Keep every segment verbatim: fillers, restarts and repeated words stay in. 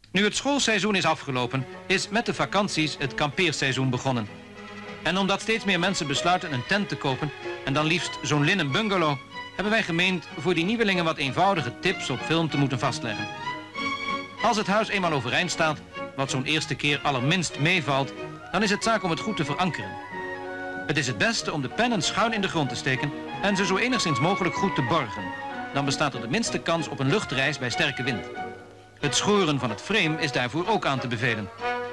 Nu het schoolseizoen is afgelopen, is met de vakanties het kampeerseizoen begonnen. En omdat steeds meer mensen besluiten een tent te kopen en dan liefst zo'n linnen bungalow, hebben wij gemeend voor die nieuwelingen wat eenvoudige tips op film te moeten vastleggen. Als het huis eenmaal overeind staat, wat zo'n eerste keer allerminst meevalt, dan is het zaak om het goed te verankeren. Het is het beste om de pennen schuin in de grond te steken en ze zo enigszins mogelijk goed te borgen. Dan bestaat er de minste kans op een luchtreis bij sterke wind. Het schoren van het frame is daarvoor ook aan te bevelen.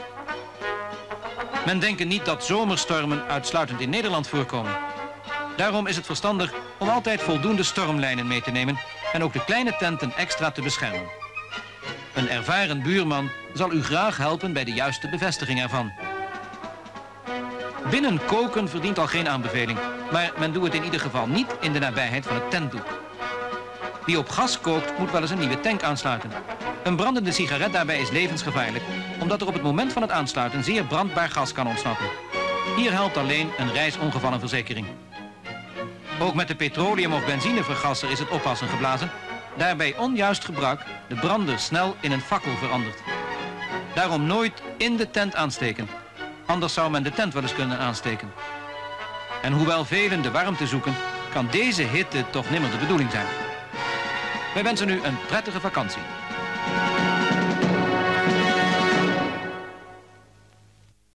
Men denkt niet dat zomerstormen uitsluitend in Nederland voorkomen. Daarom is het verstandig om altijd voldoende stormlijnen mee te nemen en ook de kleine tenten extra te beschermen. Een ervaren buurman zal u graag helpen bij de juiste bevestiging ervan. Binnen koken verdient al geen aanbeveling, maar men doet het in ieder geval niet in de nabijheid van het tentdoek. Wie op gas kookt moet wel eens een nieuwe tank aansluiten. Een brandende sigaret daarbij is levensgevaarlijk, omdat er op het moment van het aansluiten zeer brandbaar gas kan ontsnappen. Hier helpt alleen een reisongevallenverzekering. Ook met de petroleum- of benzinevergasser is het oppassen geblazen. Daarbij onjuist gebruik de brander snel in een fakkel verandert. Daarom nooit in de tent aansteken. Anders zou men de tent wel eens kunnen aansteken. En hoewel velen de warmte zoeken, kan deze hitte toch nimmer de bedoeling zijn. Wij wensen u een prettige vakantie.